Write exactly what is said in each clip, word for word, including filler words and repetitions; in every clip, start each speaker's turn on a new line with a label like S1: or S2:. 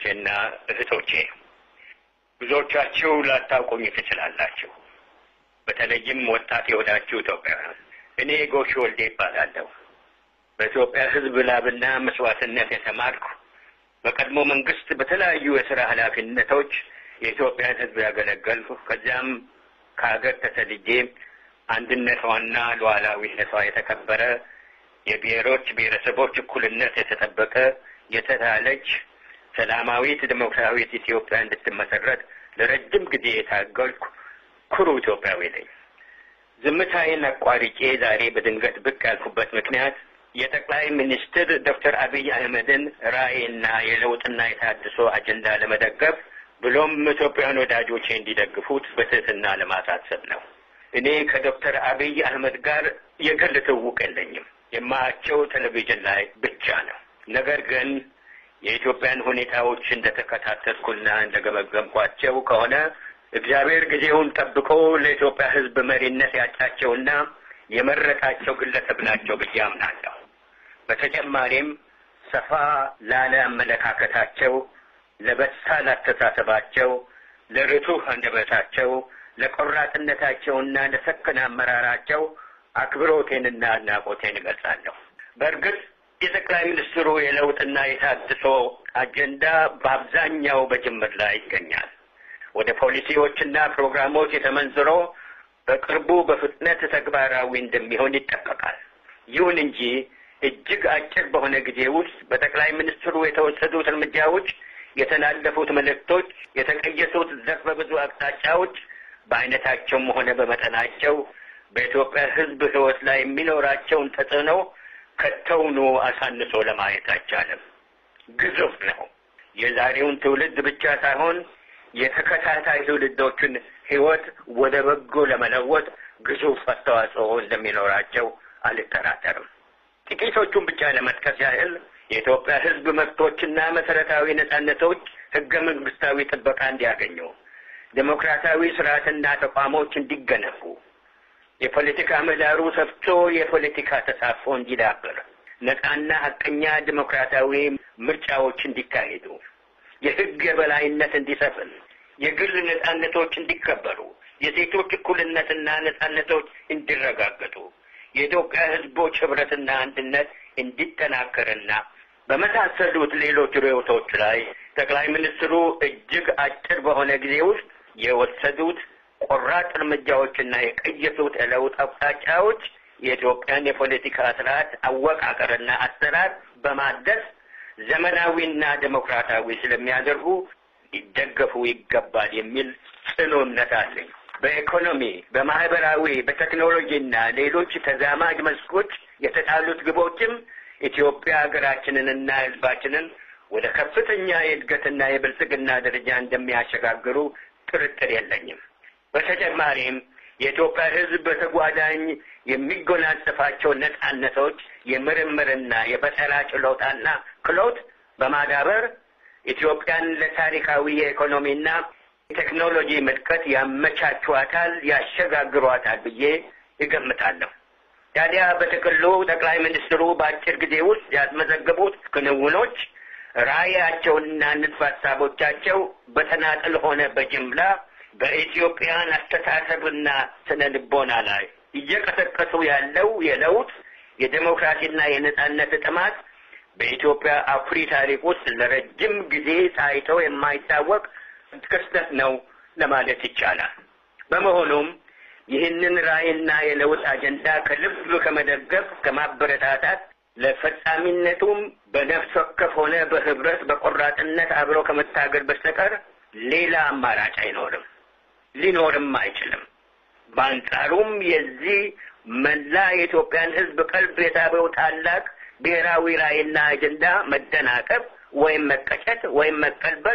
S1: ወንድሞቼና እህቶቼ ብዙዎቻችሁ ላታውቁኝ ትችላላችሁ በተለይም ወጣት የሆናችሁ ኢትዮጵያውያን እኔ ጎሽ ወልዴ እባላለሁ በኢትዮጵያ ሕዝብ ላብና መስዋዕትነት የተማርኩ በቀድሞ መንግስት በተለያዩ የሥራ ኃላፊነቶች የኢትዮጵያን ሕዝብ ያገለገልኩ ከዚያም ከሀገር ተሰድጄ አንድነቷና ሉዓላዊነቷ የተከበረ የብሔሮች ብሔረሰቦች እኩልነት የተጠበቀ የተታለች ሰላማዊት ዲሞክራሲያዊት ኢትዮጵያ እንድትመሰረት ለረጅም ጊዜ የታገልኩ ኩሩ ኢትዮጵያዊ ነኝ። ዝምታዬን አቋርጬ ዛሬ በድንገት ብቅ ያልኩበት ምክንያት የጠቅላይ ሚኒስትር ዶክተር አብይ አህመድን ራዕይና የለውጥና የታድሶ አጀንዳ ለመደገፍ ብሎም ኢትዮጵያን ወዳጆቼ እንዲደግፉት በትህትና ለማሳሰብ ነው። እኔ ከዶክተር አብይ አህመድ ጋር የግል ትውውቅ የለኝም። የማያቸው ቴሌቪዥን ላይ ብቻ ነው። ነገር ግን የኢትዮጵያን ሁኔታዎች እንደተከታተልኩና እንደገመገምኳቸው ከሆነ እግዚአብሔር ጊዜውን ጠብቆ ለኢትዮጵያ ሕዝብ መሪነት ያጫቸውና የመረጣቸው ግለሰብ ናቸው ብዬ አምናለሁ። በተጨማሪም ሰፋ ላለ አመለካከታቸው፣ ለበሳል አስተሳሰባቸው፣ ለርቱዕ አንደበታቸው፣ ለቆራጥነታቸውና ለሰከነ አመራራቸው አክብሮቴንና አድናቆቴን እገልጻለሁ። በእርግጥ የጠቅላይ ሚኒስትሩ የለውጥና የታድሶ አጀንዳ በአብዛኛው በጅምር ላይ ይገኛል። ወደ ፖሊሲዎችና ፕሮግራሞች የተመንዝሮ በቅርቡ በፍጥነት ተግባራዊ እንደሚሆን ይጠበቃል። ይሁን እንጂ እጅግ አጭር በሆነ ጊዜ ውስጥ በጠቅላይ ሚኒስትሩ የተወሰዱት እርምጃዎች፣ የተላለፉት መልእክቶች፣ የተቀየሱት ዘርፈ ብዙ አቅጣጫዎች በአይነታቸውም ሆነ በመጠናቸው በኢትዮጵያ ሕዝብ ሕይወት ላይ የሚኖራቸውን ተጽዕኖ ከተውኑ አሳንሶ ለማየት አይቻልም። ግዙፍ ነው። የዛሬውን ትውልድ ብቻ ሳይሆን የተከታታይ ትውልዶችን ሕይወት ወደ በጎ ለመለወጥ ግዙፍ አስተዋጽኦ እንደሚኖራቸው አልጠራጠርም። ጥቂቶቹን ብቻ ለመጥቀስ ያህል የኢትዮጵያ ሕዝብ መብቶችና መሰረታዊ ነጻነቶች ሕገ መንግስታዊ ጥበቃ እንዲያገኙ፣ ዴሞክራሲያዊ ስርዓትና ተቋሞች እንዲገነቡ፣ የፖለቲካ ምህዳሩ ሰፍቶ የፖለቲካ ተሳትፎ እንዲዳብር፣ ነጻና ሐቀኛ ዴሞክራሲያዊ ምርጫዎች እንዲካሄዱ፣ የሕግ የበላይነት እንዲሰፍን፣ የግል ነጻነቶች እንዲከበሩ፣ የሴቶች እኩልነትና ነጻነቶች እንዲረጋገጡ፣ የኢትዮጵያ ሕዝቦች ህብረትና አንድነት እንዲጠናከርና በመሳሰሉት ሌሎች ርዕዮቶች ላይ ጠቅላይ ሚኒስትሩ እጅግ አጭር በሆነ ጊዜ ውስጥ የወሰዱት ቆራጥ እርምጃዎችና የቀየሱት የለውጥ አቅጣጫዎች የኢትዮጵያን የፖለቲካ ስርዓት አወቃቀርና አሰራር በማደስ ዘመናዊና ዴሞክራሲያዊ ስለሚያደርጉ ይደገፉ ይገባል የሚል ጽኑ እምነት አለኝ። በኢኮኖሚ፣ በማህበራዊ፣ በቴክኖሎጂና ሌሎች ተዛማጅ መስኮች የተጣሉት ግቦችም ኢትዮጵያ ሀገራችንንና ህዝባችንን ወደ ከፍተኛ የእድገትና የብልጽግና ደረጃ እንደሚያሸጋግሩ ጥርጥር የለኝም። በተጨማሪም የኢትዮጵያ ህዝብ በተጓዳኝ የሚጎናጸፋቸው ነጻነቶች የምርምርና የፈጠራ ችሎታና ክህሎት በማዳበር ኢትዮጵያን ለታሪካዊ የኢኮኖሚና የቴክኖሎጂ ምጥቀት ያመቻቿታል፣ ያሸጋግሯታል ብዬ እገምታለሁ። ታዲያ በጥቅሉ ጠቅላይ ሚኒስትሩ በአጭር ጊዜ ውስጥ ያስመዘገቡት ክንውኖች ራዕያቸውና ንድፈ ሀሳቦቻቸው በተናጠል ሆነ በጅምላ በኢትዮጵያን አስተሳሰብና ስነ ልቦና ላይ እየቀሰቀሱ ያለው የለውጥ የዴሞክራሲና የነጻነት ጥማት በኢትዮጵያ አኩሪ ታሪክ ውስጥ ለረጅም ጊዜ ታይቶ የማይታወቅ ክስተት ነው ለማለት ይቻላል። በመሆኑም ይህንን ራዕይና የለውጥ አጀንዳ ከልብ ከመደገፍ ከማበረታታት ለፈጻሚነቱም በነፍስ ወከፍ ሆነ በህብረት በቆራጥነት አብሮ ከመታገል በስተቀር ሌላ አማራጭ አይኖርም፣ ሊኖርም አይችልም። በአንጻሩም የዚህ መላ የኢትዮጵያን ህዝብ ቀልብ የሳበው ታላቅ ብሔራዊ ራዕይና አጀንዳ መደናቀፍ ወይም መቀጨት ወይም መቀልበስ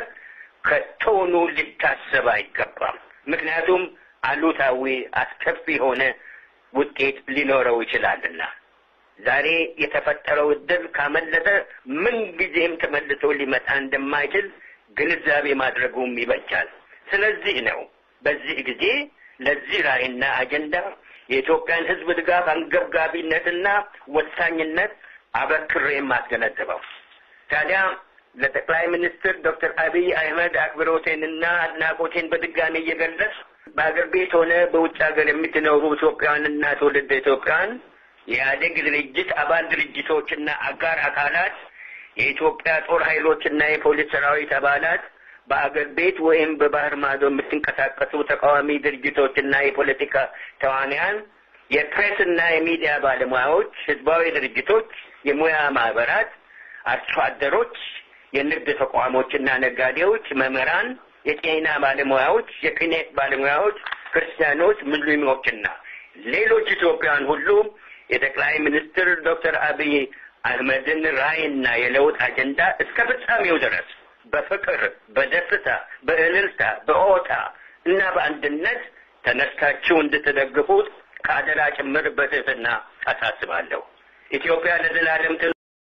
S1: ከቶኑ ሊታሰብ አይገባም። ምክንያቱም አሉታዊ አስከፊ ሆነ ውጤት ሊኖረው ይችላልና። ዛሬ የተፈጠረው እድል ካመለጠ ምን ጊዜም ተመልሶ ሊመጣ እንደማይችል ግንዛቤ ማድረጉም ይበጃል። ስለዚህ ነው በዚህ ጊዜ ለዚህ ራዕይና አጀንዳ የኢትዮጵያን ህዝብ ድጋፍ አንገብጋቢነትና ወሳኝነት አበክሬ ማስገነዘበው። ታዲያ ለጠቅላይ ሚኒስትር ዶክተር አብይ አህመድ አክብሮቴንና አድናቆቴን በድጋሚ እየገለጽ በአገር ቤት ሆነ በውጭ ሀገር የምትኖሩ ኢትዮጵያውያንና ትውልደ ኢትዮጵያውያን የኢህአዴግ ድርጅት አባል ድርጅቶችና አጋር አካላት የኢትዮጵያ ጦር ኃይሎችና የፖሊስ ሰራዊት አባላት በአገር ቤት ወይም በባህር ማዶ የምትንቀሳቀሱ ተቃዋሚ ድርጅቶችና የፖለቲካ ተዋንያን የፕሬስና የሚዲያ ባለሙያዎች ህዝባዊ ድርጅቶች የሙያ ማህበራት አርሶ አደሮች የንግድ ተቋሞችና ነጋዴዎች መምህራን የጤና ባለሙያዎች የክህነት ባለሙያዎች ክርስቲያኖች ሙስሊሞችና ሌሎች ኢትዮጵያውያን ሁሉ የጠቅላይ ሚኒስትር ዶክተር አብይ አህመድን ራዕይና የለውጥ አጀንዳ እስከ ፍጻሜው ድረስ በፍቅር በደስታ በእልልታ በኦታ እና በአንድነት ተነስታችሁ እንድትደግፉት ካደራ ጭምር በትህትና አሳስባለሁ። ኢትዮጵያ ለዘላለም